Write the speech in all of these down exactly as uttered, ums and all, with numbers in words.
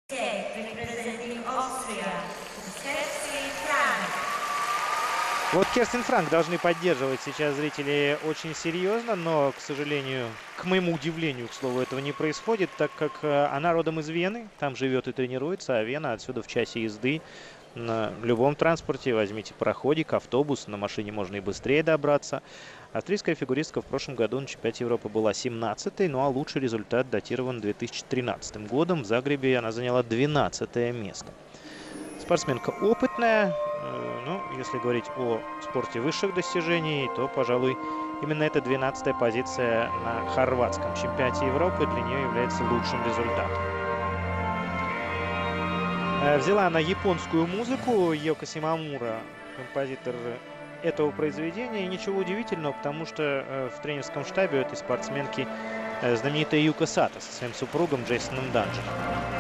Representing Austria, Kerstin Frank. Вот Керстин Франк должны поддерживать сейчас зрители очень серьезно, но, к сожалению, к моему удивлению, к слову, этого не происходит, так как она родом из Вены, там живет и тренируется, а Вена отсюда в часе езды. На любом транспорте возьмите пароходик, автобус, на машине можно и быстрее добраться. Австрийская фигуристка в прошлом году на чемпионате Европы была семнадцатой, ну а лучший результат датирован две тысячи тринадцатым годом. В Загребе она заняла двенадцатое место. Спортсменка опытная, ну, если говорить о спорте высших достижений, то, пожалуй, именно эта двенадцатая позиция на хорватском чемпионате Европы для нее является лучшим результатом. Взяла она японскую музыку, Йоко Симамура, композитор этого произведения. И ничего удивительного, потому что в тренерском штабе у этой спортсменки знаменитая Юко Сато со своим супругом Джейсоном Данженом.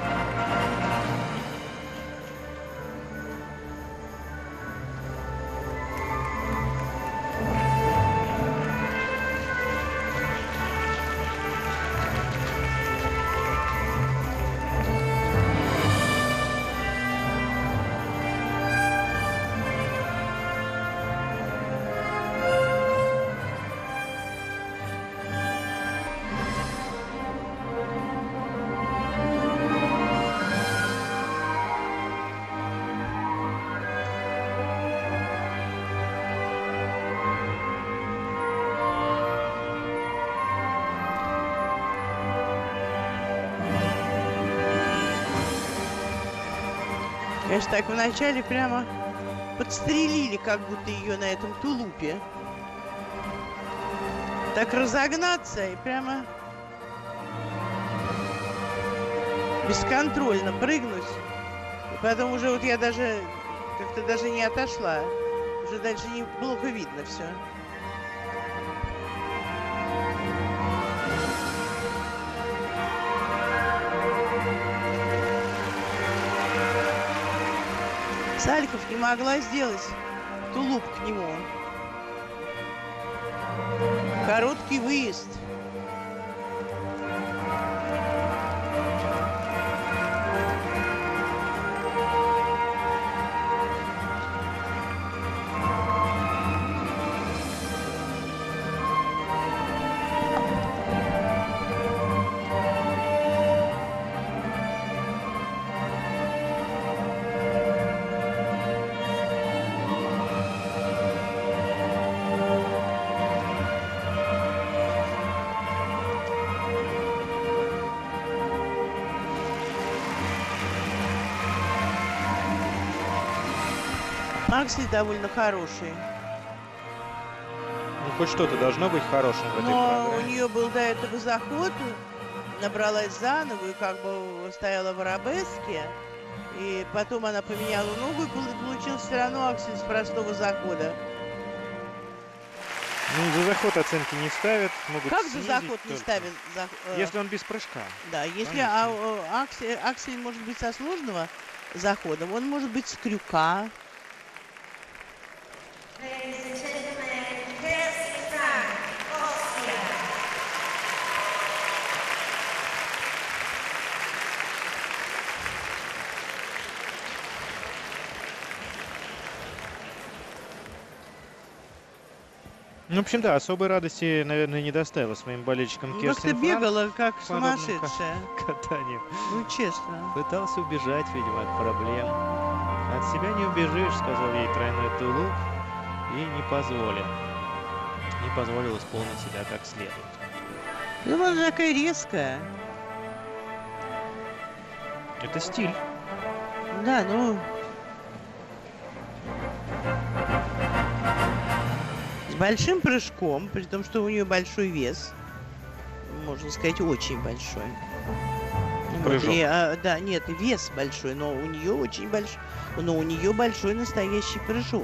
Конечно, так вначале прямо подстрелили, как будто ее на этом тулупе. Так разогнаться и прямо бесконтрольно прыгнуть. И потом уже вот я даже как-то даже не отошла. Уже дальше не плохо видно все. Саликов не могла сделать тулуп к нему. Короткий выезд. Аксель довольно хороший. Ну, хоть что-то должно быть хорошим в этой Но программе. у нее был до этого заход, набралась заново и как бы стояла в арабеске. И потом она поменяла ногу, и получился все равно аксель с простого захода. Ну, за заход оценки не ставят. Могут Как за снизить заход не только. ставят? За, э, Если он без прыжка. Да, если Конечно. а, а, аксель, аксель может быть со сложного захода, он может быть с крюка. Ladies and gentlemen, Kerstin Frank, Austria. Ну, в общем, да, особой радости, наверное, не доставила своим болельщикам Ну, Керстин как-то Франк бегала, как подобным сумасшедшая. катанием. Ну, честно. Пытался убежать, видимо, от проблем. От себя не убежишь, сказал ей тройной тулуп, и не позволил. Не позволил исполнить себя как следует. Ну, она такая резкая. Это стиль. Да, ну... С большим прыжком, при том, что у нее большой вес. Можно сказать, очень большой. Прыжок. Вот, и, а, да, нет, вес большой, но у нее очень большой... Но у нее большой настоящий прыжок.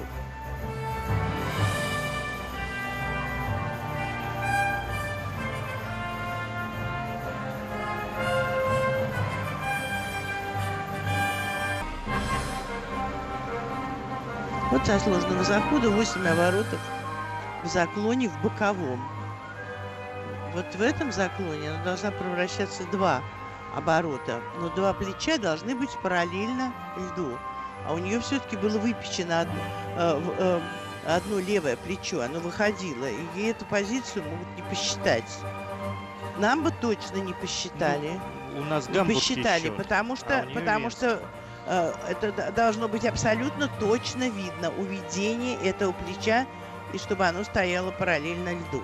Вот со сложного захода восемь оборотов в заклоне в боковом. Вот в этом заклоне она должна превращаться два оборота, но два плеча должны быть параллельно льду. А у нее все-таки было выпечено одно, э, э, одно левое плечо, оно выходило, и ей эту позицию могут не посчитать. Нам бы точно не посчитали. У нас Не гамбургский посчитали, счет, потому что, а у нее потому вес. что э, это д- должно быть абсолютно точно видно уведение этого плеча, и чтобы оно стояло параллельно льду.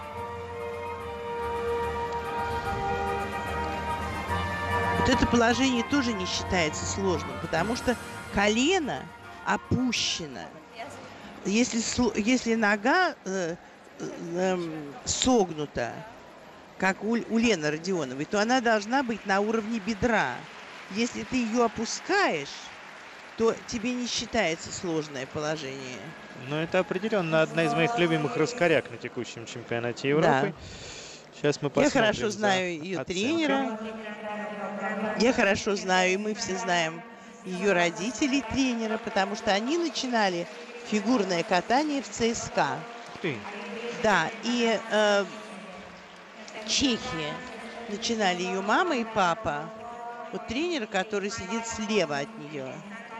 Вот это положение тоже не считается сложным, потому что колено опущено. Если, сло- если нога э, э, эм, согнута, как у, у Лены Родионовой, то она должна быть на уровне бедра. Если ты ее опускаешь, то тебе не считается сложное положение. Но это определенно одна из моих любимых раскоряк на текущем чемпионате Европы. Сейчас мы Я посмотрим хорошо за знаю ее оценками. тренера. Я хорошо знаю, и мы все знаем ее родителей тренера, потому что они начинали фигурное катание в ЦСКА. Ух ты. Да, и э, Чехия начинали ее мама и папа. Вот тренер, который сидит слева от нее.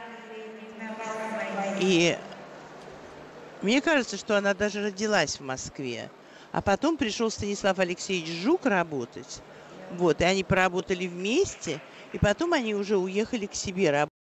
И мне кажется, что она даже родилась в Москве. А потом пришел Станислав Алексеевич Жук работать. Вот, и они поработали вместе. И потом они уже уехали к себе работать.